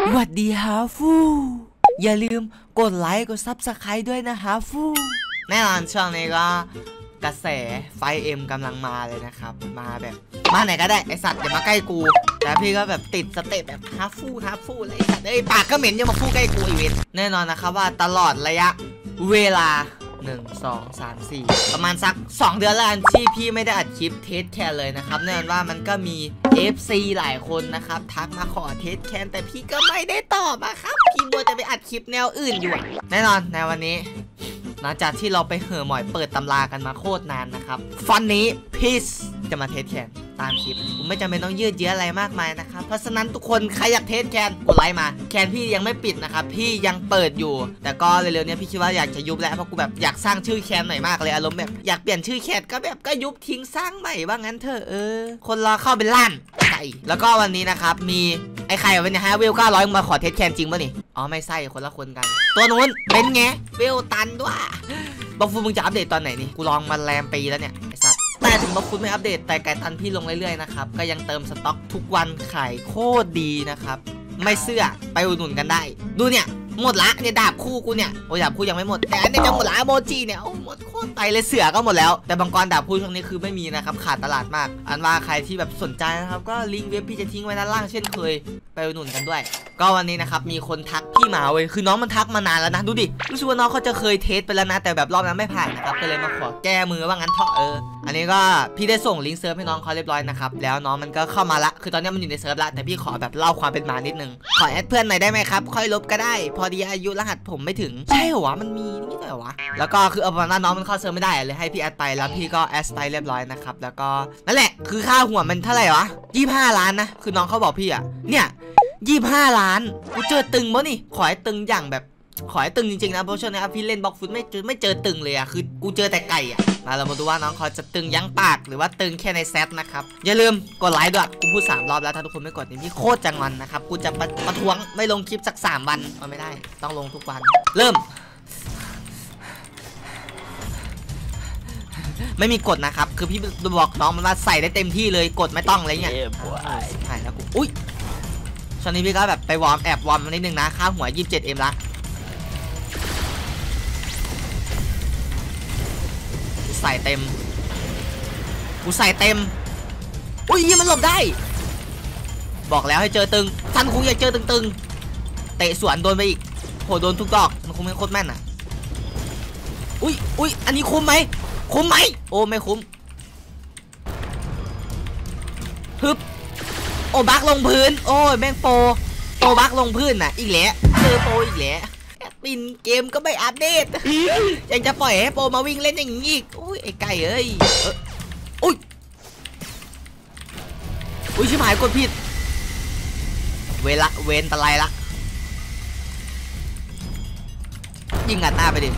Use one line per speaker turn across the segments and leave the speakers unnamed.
หวัดดีฮาฟูอย่าลืมกดไลค์กดซับสไครต์ด้วยนะฮาฟูแน่นอนช่วงนี้ก็กระแสไฟเอ็มกำลังมาเลยนะครับมาแบบมาไหนก็ได้ไอสัตว์อย่ามาใกล้กูแต่พี่ก็แบบติดสเตปแบบฮาฟูอะไรสัตว์ปากก็เหม็นยังมาพูดใกล้กูอีเวนแน่นอนนะครับว่าตลอดระยะเวลา1 2 3 4ประมาณสัก2 เดือนแล้วที่พี่ไม่ได้อัดคลิปเทสแคนเลยนะครับแน่นอนว่ามันก็มี FC หลายคนนะครับทักมาขอเทสแคนแต่พี่ก็ไม่ได้ตอบครับพี่บัวแต่ไปอัดคลิปแนวอื่นอยู่แน่นอนในวันนี้หลังจากที่เราไปเห่อหมอยเปิดตำรากันมาโคตรนานนะครับฟันนี้พี่จะมาเทสแคนตามคลิปผมไม่จำเป็นต้องยืดเยื้ออะไรมากมายนะครับเพราะฉะนั้นทุกคนใครอยากเทสแคนกดไลค์มาแคนพี่ยังไม่ปิดนะครับพี่ยังเปิดอยู่แต่ก็เร็วๆนี้พี่คิดว่าอยากจะยุบแล้วเพราะกูแบบอยากสร้างชื่อแคนหน่อยมากเลยอารมณ์แบบอยากเปลี่ยนชื่อแคนก็แบบก็ยุบทิ้งสร้างใหม่ว่างั้นเถอะคนรอเข้าเป็นล้านใช่แล้วก็วันนี้นะครับมีไอ้ไข่วันนี้ฮะเวล900มาขอเทสแคนจริงป่ะนี่อ๋อไม่ใช่คนละคนกันตัวนู้นเป็นไงเวลตันด้วยบอกฟูมึงจะอัปเดตตอนไหนนี่กูลองมาแรมปีแล้วเนี่ยไอ้สัตว์แต่ถึงบอกคุณไม่อัปเดตแต่ไก่ตันพี่ลงเรื่อยๆนะครับก็ยังเติมสต็อกทุกวันขายโคตรดีนะครับไม่เสื้อไปอุดหนุนกันได้ดูเนี่ยหมดละเนี่ยดาบคู่กูเนี่ยโอ้ดาบคู่ยังไม่หมดแต่อันนี้จะหมดละโมจิเนี่ยหมดโคตรไปเลยเสือก็หมดแล้วแต่บางกรดาบคู่ช่วงนี้คือไม่มีนะครับขาดตลาดมากอันว่าใครที่แบบสนใจนะครับก็ลิงก์เว็บพี่จะทิ้งไว้ด้านล่างเช่นเคยไปอุดหนุนกันด้วยก็วันนี้นะครับมีคนทักพี่มาเว้ยคือน้องมันทักมานานแล้วนะดูดิรู้สึกว่าน้องเขาจะเคยเทสไปแล้วนะแต่แบบรอบนั้นไม่ผ่านนะครับก็เลยมาขอแก้มือว่างั้นเถอะอันนี้ก็พี่ได้ส่งลิงก์เซิร์ฟให้น้องเขาเรียบร้อยนะครับแล้วน้องมันก็เข้ามาละคือตอนนี้มันอยู่ในเซิร์ฟละแต่พี่ขอแบบเล่าความเป็นมานิดนึงขอแอดเพื่อนหน่อยได้ไหมครับค่อยลบก็ได้พอดีอายุรหัสผมไม่ถึงใช่เหรอวะมันมีนี่ด้วยเหรอวะแล้วก็คือเอาประมาณน้องมันเข้าเซิร์ฟไม่ได้เลยให้พี่แอดไปแล้วพี่ก็แอดไปเรียบร้อยนะครับแล้วก็นั่นแหละคือค่าหัวมันเท่าไหร่วะ25 ล้านนะคือน้องเขาบอกพี่อะเนี่ย25 ล้านกูเจอตึงมั้นี่ขอให้ตึงอย่างแบบขอให้ตึงจริงๆนะเพราะช่วงนี้พี่เล่นบล็อกฟุตไม่เจอตึงเลยอะคือกูเจอแต่ไก่อะมาเรามาดูว่าน้องเขาจะตึงยั้งปากหรือว่าตึงแค่ในเซตนะครับอย่าลืมกดไลค์ด้วยกูพูด3 รอบแล้วถ้าทุกคนไม่กดนี่พี่โคตรจังวันนะครับกูจะประท้วงไม่ลงคลิปสัก3 วันไม่ได้ต้องลงทุกวันเริ่มไม่มีกดนะครับคือพี่บอกน้องมันว่าใส่ได้เต็มที่เลยกดไม่ต้องอะไรเงี้ยใช่แล้วกูอุ้ยช่วงนี้พี่ก็แบบไปวอร์มแอบวอร์มนิดนึงนะค่าหัว 27M ละกูใส่เต็มอุ้ยมันหลบได้บอกแล้วให้เจอตึงท่านคงอยากเจอตึงเตะสวนโดนไปอีกโหโดนทุกดอกมันคงไม่โคตรแม่นอ่ะอุ้ยอันนี้คุ้มไหมโอ้ไม่คุ้มฮึบโอ้บักลงพื้นโอ้ยแม่งโปบักลงพื้นน่ะอีกแล้วเจอโปอีกแล้วปินเกมก็ไม่อัปเดตยังจะปล่อยให้โปมาวิ่งเล่นอย่างนี้อีกอุ้ยไอ้ไก่เอ้ยอุ้ยชิบหายกดผิดเวนตะไลละยิงอัดหน้าไปดิ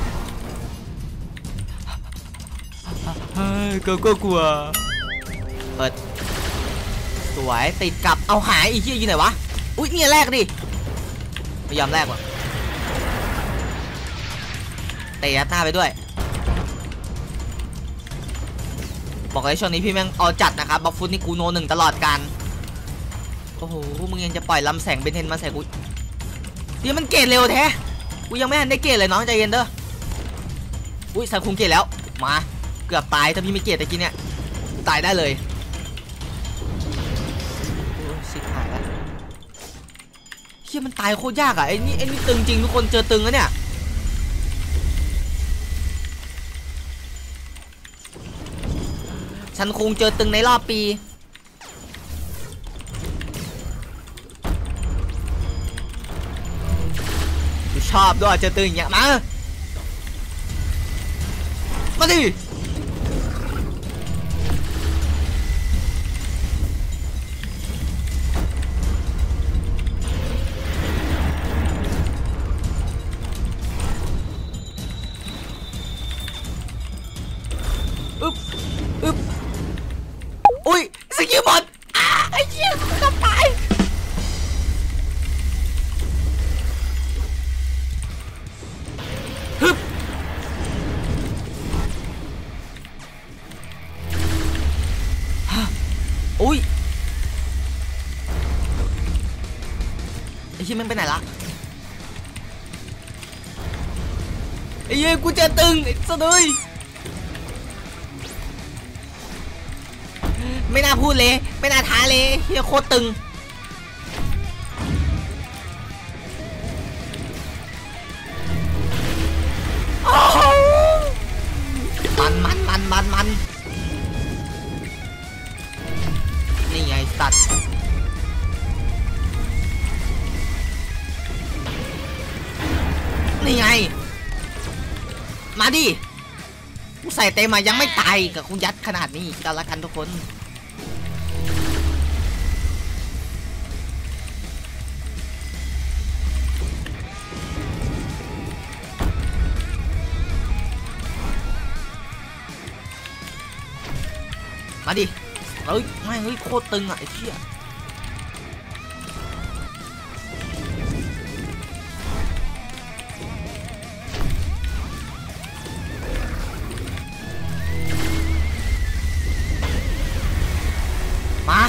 ก็กลัวเปิดสวยติดกับเอาหายอีกที่อยู่ไหนวะอุ้ยนี่แรกดิไม่ยอมแรกว่ะเตะยัดหน้าไปด้วยบอกเลยช่วงนี้พี่แม่งเอาจัดนะครับบัฟฟุตนี่กูโน1ตลอดการโอ้โหมึงยังจะปล่อยลำแสงเบนเทนมาใส่กูเดี๋ยวมันเกตเร็วแท้กูยังไม่ทันได้เกตเลยน้องใจเย็นเด้ออุ้ยสังคุงเกตแล้วมาเกือบตายถ้าพี่ไม่เกตตะกี้เนี่ยตายได้เลยโอ้สิหายแล้วเฮียมันตายโคตรยากอ่ะไอ้นี่ตึงจริงทุกคนเจอตึงแล้วเนี่ยฉันคงเจอตึงในรอบปีชอบด้วยเจอตึงอย่างเงี้ยมาดิอุ้ยสกิลหมดไอ้เหี้ยจะตายฮึบไอ้เชี่ยมันไปไหนละไอ้เหี้ยกูเจอตึงไอ้สัสเลยไม่น่าพูดเลยไม่น่าท้าเลยเฮียโคตรตึงมันนี่ไงสัตว์นี่ไงมาดิกูใส่เต็มมายังไม่ตายกับกูยัดขนาดนี้กันละกันทุกคนมาดิเฮ้ยไม่เฮ้ยโคตรตึงอ่ะไอ้เชี่ยมา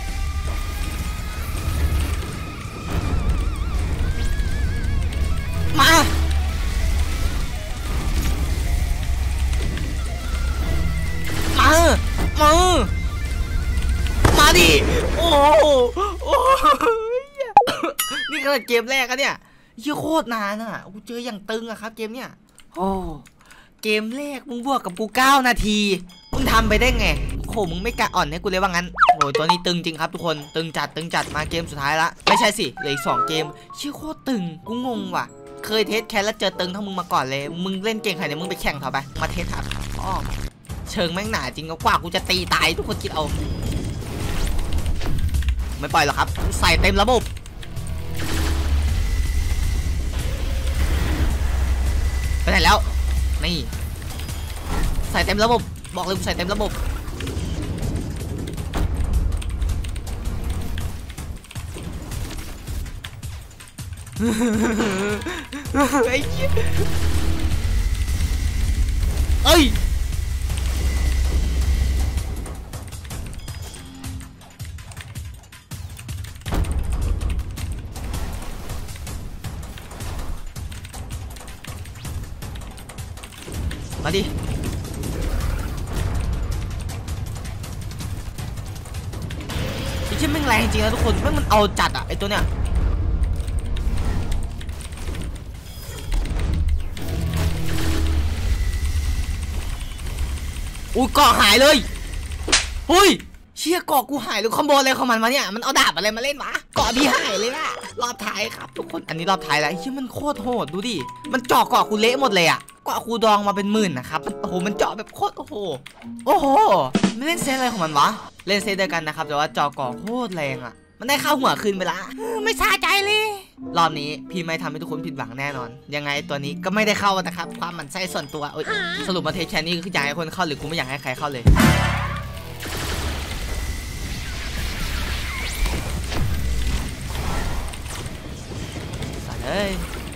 ดิโอ้นี่ก็เกมแรกอะเนี่ยยี่โคตรนานอ่ะกูเจออย่างตึงอะครับเกมเนี้ยโอ้เกมแรกมึงบวกกับกู9 นาทีมึงทำไปได้ไงโหมึงไม่กะอ่อนให้กูเลยว่างั้นโอ้ยตัวนี้ตึงจริงครับทุกคนตึงจัดมาเกมสุดท้ายละไม่ใช่สิเหลืออีก2 เกมชื่อโคตรตึงกูงงว่ะเคยเทสแคสแล้วเจอตึงทั้งมึงมาก่อนเลยมึงเล่นเก่งขนาดนี้มึงไปแข่งเถอะไปมาเทสครับอ้อเชิงแม่งหนาจริงกว่ากูจะตีตายทุกคนคิดเอาไม่ปล่อยหรอกครับใส่เต็มระบบไปไหนแล้วนี่ใส่เต็มระบบบอกเลยใส่เต็มระบบไอ้เหี้ยเอ้ยมาดิไอ้เชี่ยแม่งแรงจริงนะทุกคนแม่งมันเอาจัดอ่ะไอ้ตัวเนี้ยอุ้ยเกาะหายเลยหุ้ยเชี่ยเกาะกูหายหรือคอมโบอะไรของมันมาเนี่ยมันเอาดาบอะไรมาเล่นวะเกาะพี่หายเลยอะรอบท้ายครับทุกคนอันนี้รอบท้ายแล้วไอ้เชี่ยมันโคตรโหดดูดิมันเจาะเกาะกูเละหมดเลยอะเกาะกูดองมาเป็น10,000นะครับโอ้โหมันเจาะแบบโคตรโอ้โหไม่เล่นเซตอะไรของมันวะเล่นเซตเดียวกันนะครับแต่ว่าเจาะเกาะโคตรแรงอะมันได้เข้าหัวคืนไปละไม่สะใจเลยรอบนี้พี่ไม่ทำให้ทุกคนผิดหวังแน่นอนยังไงตัวนี้ก็ไม่ได้เข้านะครับความมันไส้ส่วนตัวสรุปมาเทสแค่นี้คืออยากให้คนเข้าหรือกูไม่อยากให้ใครเข้าเลยสัตว์เอ้ย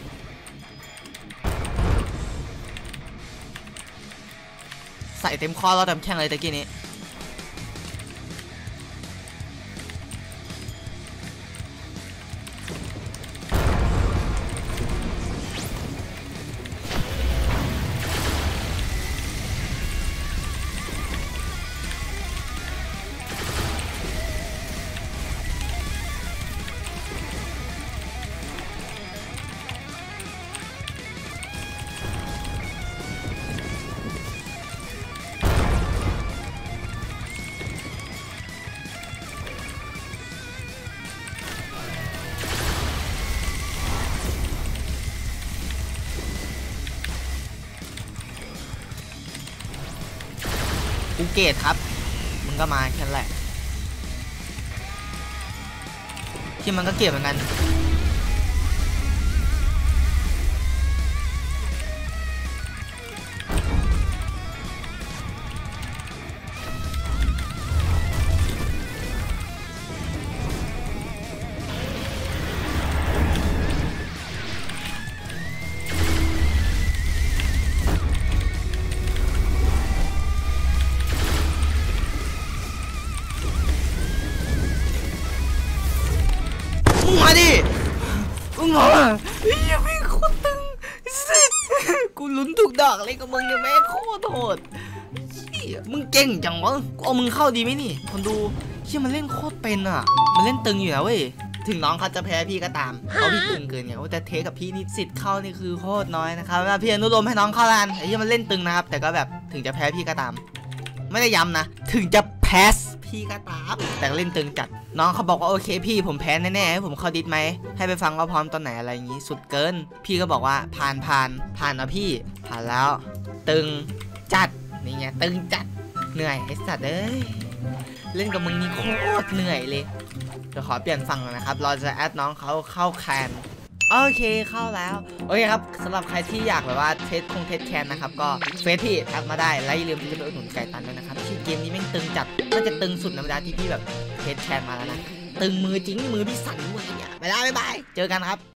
ใส่เต็มข้อแล้วเต็มแข้งเลยตะกี้นี้กูเกตครับมึงก็มาแค่นั้นแหละที่มันก็เกตเหมือนกันมาดิมึงเหรอเฮ้ยไม่โคตรตึงสิกูลุ้นถูกดอกเลยกับมึงเนี่ยแม่โคตรโหดมึงเก่งจังวะกูเอามึงเข้าดีไหมนี่คนดูเชี่ยมันเล่นโคตรเป็นอ่ะมันเล่นตึงอยู่นะเว้ยถึงน้องเขาจะแพ้พี่ก็ตามเขาพี่ตึงเกินไงแต่เทกับพี่นี่สิทธิ์เข้านี่คือโคตรน้อยนะครับพี่อนุโลมให้น้องเข้ารันไอ้เชี่ยมันเล่นตึงนะครับแต่ก็แบบถึงจะแพ้พี่ก็ตามไม่ได้ย้ำนะถึงจะแพ้พี่ก็ตามแต่เล่นตึงจัดน้องเขาบอกว่าโอเคพี่ผมแพ้แน่ๆให้ผมเข้าดิสไหมให้ไปฟังว่าพร้อมตอนไหนอะไรอย่างงี้สุดเกินพี่ก็บอกว่าผ่านนะพี่ผ่านแล้วตึงจัดนี่ไงตึงจัดเหนื่อยไอ้สัตว์เอ้ยเล่นกับมึงนี่โคตรเหนื่อยเลยเดี๋ยวขอเปลี่ยนฝั่งก่อนนะครับเราจะแอดน้องเขาเข้าแคนโอเคเข้าแล้วโอเคครับสำหรับใครที่อยากแบบว่าเทสแคนนะครับก็เฟซพี่แอดมาได้และอย่าลืมที่จะไปอุดหนุนไก่ตันด้วยนะครับที่เกมนี้แม่งตึงจัดน่าจะตึงสุดในบรรดาที่พี่แบบเทสแคนมาแล้วนะตึงมือจริงมือพี่สั่นด้วยเนี่ยไปแล้วบ๊ายบายเจอกันครับ